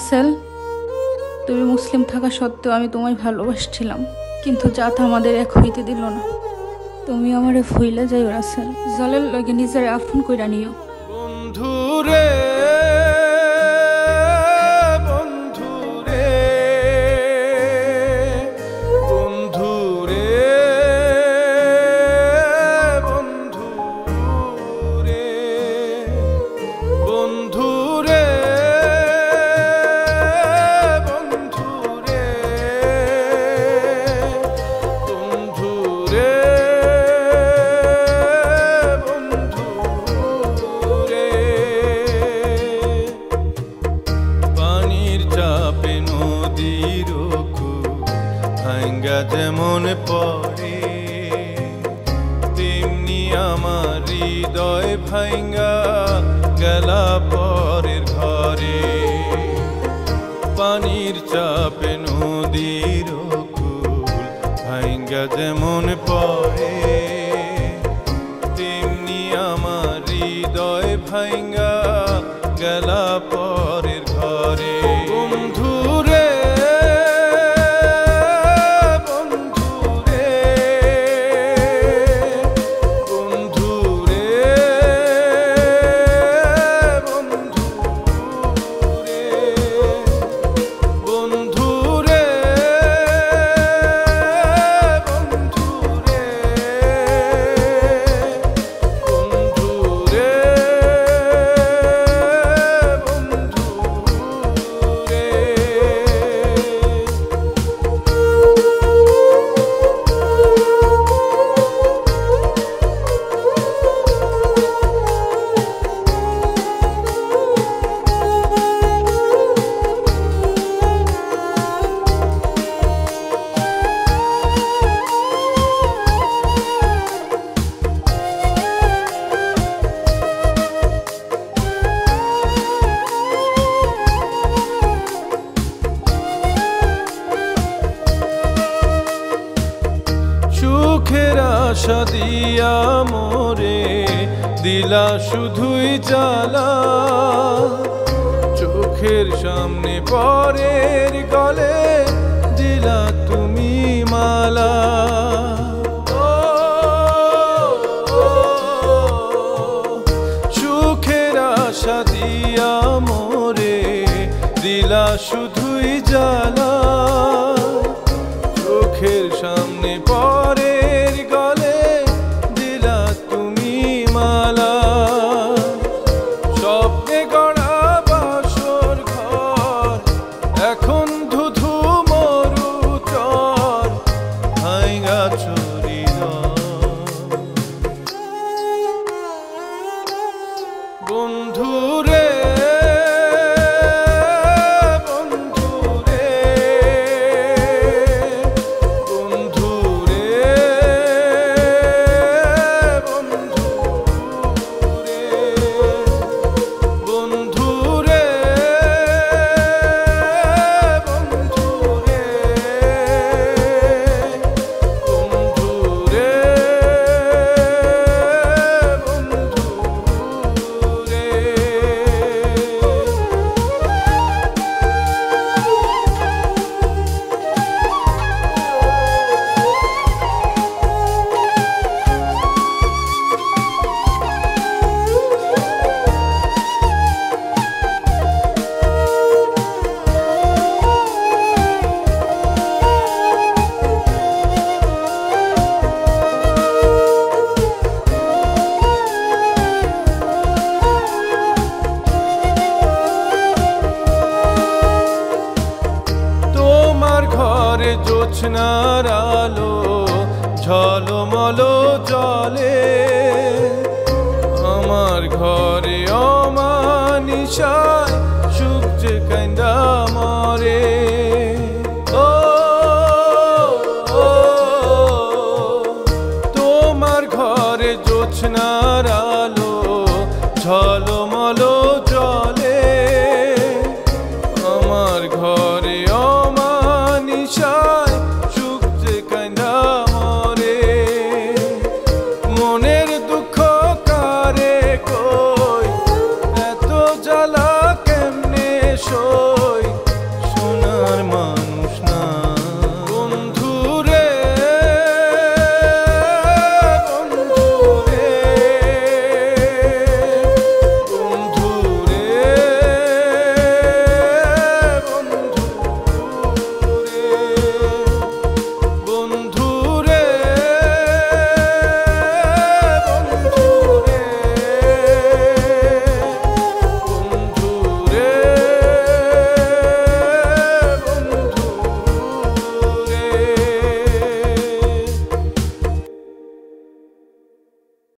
রাসেল, তুমি মুসলিম থাকা সত্ত্বেও আমি তোমায় ভালোবাসছিলাম, কিন্তু জাত আমাদের এক হইতে দিল না। তুমি আমারে ভুইলা যাইও রাসেল, জলের লগে নিজের আপন কইরা নিও। বন্ধুরে যেমন পড়ে তেমনি আমার হৃদয় ভাঙ্গা গেলা পরের ঘরে। পানির চাপে নদীর কুল ভাঙ্গা যেমন পড়ে তেমনি আমার হৃদয় ভাঙ্গা গেলা পরের ঘরে। বন্ধুরে সুখের আশা দিয়া মোরে দিলা শুধুই জ্বালা, চোখের সামনে পরের গলে দিলা তুমি মালা। সুখের আশা দিয়া মোরে দিলা শুধুই জ্বালা, চোখের সামনে পরের গলে দিলা তুমি মালা। স্বপ্নে গড়া বাসর ঘর এখন ধুধু মরু চর ভাঙ্গা চুরি। বন্ধুরে জোছনার আলো ঝলমল জলে আমার ঘরে অমানিসায় সূর্য কান্দা মরে। তোমার ঘরে জোছনার আলো ঝলমল জলে আমার ঘরে অমানিসায় সূর্যে কান্দা মরে। মনের দুঃখ কারে কই এত জ্বালা কেমনে সই।